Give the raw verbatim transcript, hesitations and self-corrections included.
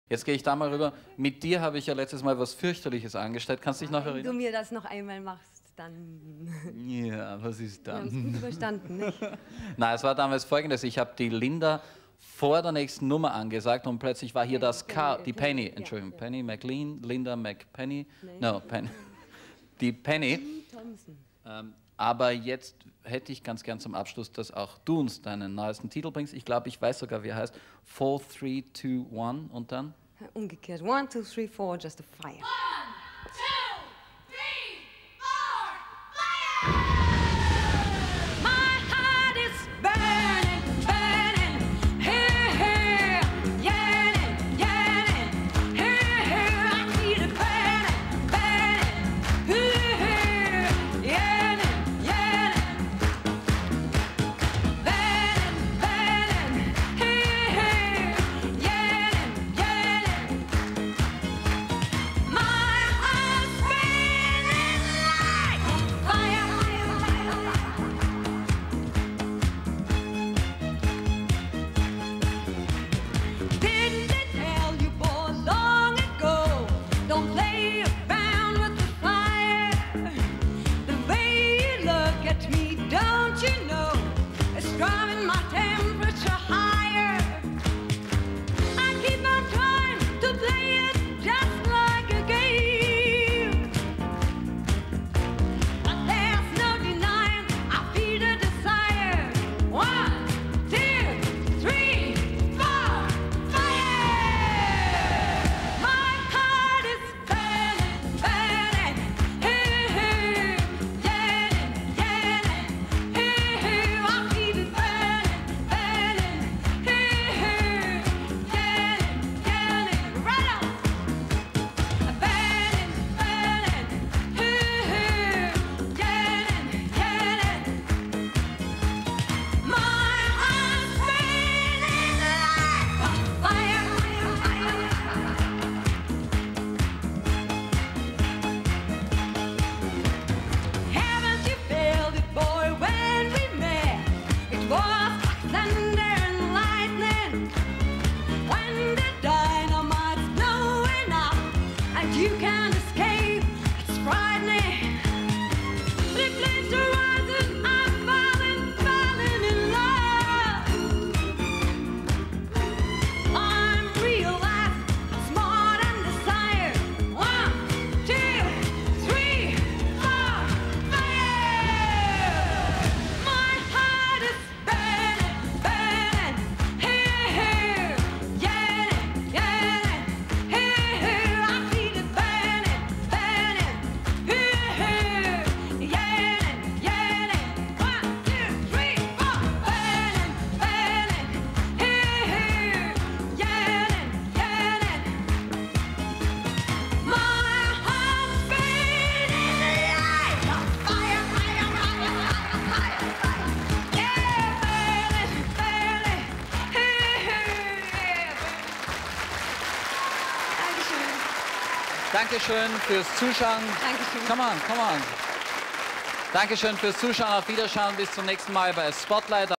Jetzt gehe ich da mal rüber. Mit dir habe ich ja letztes Mal was fürchterliches angestellt. Kannst du dich noch erinnern? Wenn du mir das noch einmal machst, dann... Ja, was ist Wir haben es dann? gut überstanden, nicht? Nein, es war damals Folgendes. Ich habe die Linda vor der nächsten Nummer angesagt und plötzlich war hier das K, die Penny, Entschuldigung, Penny McLean, Linda McPenny, no, Penny, die Penny. Ähm, aber jetzt hätte ich ganz gern zum Abschluss, dass auch du uns deinen neuesten Titel bringst. Ich glaube, ich weiß sogar, wie er heißt. four, three, two, one und dann? Umgekehrt. one, two, three, four, just a fire. one, two, three, four, fire! My heart is burning, burning, here, here, yearning, yearning, here, here. I feel it burning, burning, here, here, yearning, yearning, burning, burning, here, here, yearning, yearning. My heart's burning like fire. Didn't they tell you boys long ago, don't play around with the fire? The way you look at me, don't you know, it's driving my temperature higher. I keep on trying to play it just like a game, but there's no denying I feel the desire. One, two, three, four, fire! My heart is burning, burning, here, here, yearning, yearning, here, here. I feel it burning, burning, here, here, yearning, yearning, right on. Burning, burning, here, here, yearning, yearning. My heart's burning like fire. Haven't you felt it, boy, when we met? It was like thunder and lightning. When the dynamite's blowing up and you can't escape, it's frightening. The flames are rising, I'm falling, falling in love. I'm realized I'm smart and desire. One, two, three, four, fire! My heart is burning, burning, here, here, yearning, yearning, here, here. I feel it burning, burning, here, here, yearning, yearning. One, two, three, four, burning, burning, here, here, yearning, yearning. My heart's burning like a fire, fire, fire, fire, fire. Yeah, burning, burning, here, here, yeah, burning. Dankeschön. Dankeschön fürs Zuschauen. Dankeschön. Come on, come on. Dankeschön fürs Zuschauen. Auf Wiederschauen. Bis zum nächsten Mal bei Spotlight.